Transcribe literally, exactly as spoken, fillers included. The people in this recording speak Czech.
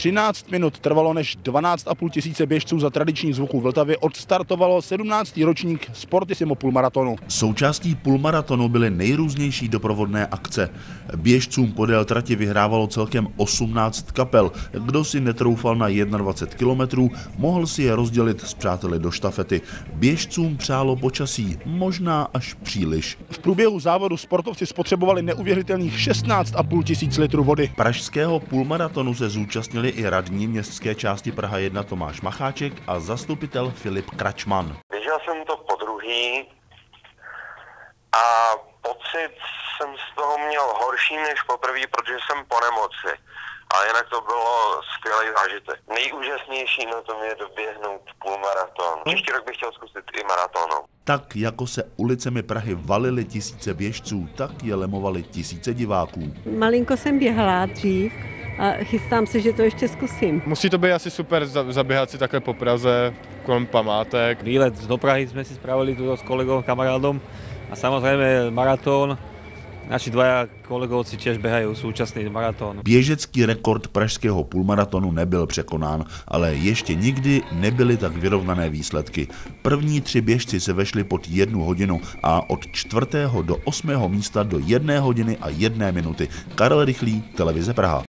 třináct minut trvalo, než dvanáct a půl tisíce běžců za tradičních zvuků Vltavy odstartovalo sedmnáctý ročník Sportissimo půlmaratonu. Součástí půlmaratonu byly nejrůznější doprovodné akce. Běžcům podél trati vyhrávalo celkem osmnáct kapel. Kdo si netroufal na dvacet jedna kilometrů, mohl si je rozdělit s přáteli do štafety. Běžcům přálo počasí, možná až příliš. V průběhu závodu sportovci spotřebovali neuvěřitelných šestnáct a půl tisíc litrů vody. Pražského půlmaratonu se zúčastnili i radní městské části Praha jedna Tomáš Macháček a zastupitel Filip Kračman. Běžel jsem to podruhý a pocit jsem z toho měl horší než poprvé, protože jsem po nemoci. A jinak to bylo skvělý zážitek. Nejúžasnější na tom je doběhnout půlmaraton. Příští rok bych chtěl zkusit i maraton. Tak jako se ulicemi Prahy valily tisíce běžců, tak je lemovaly tisíce diváků. Malinko jsem běhala dřív a chystám se, že to ještě zkusím. Musí to být asi super zaběhat si takhle po Praze, kolem památek. Výlet do Prahy jsme si spravili tu s kolegou, kamarádom a samozřejmě maraton. Naši dvaja kolegovci tiež behajú súčasný maratón. Běžecký rekord pražského půlmaratonu nebyl překonán, ale ještě nikdy nebyly tak vyrovnané výsledky. První tři běžci se vešli pod jednu hodinu a od čtvrtého do osmého místa do jedné hodiny a jedné minuty. Karel Rychlý, Televize Praha.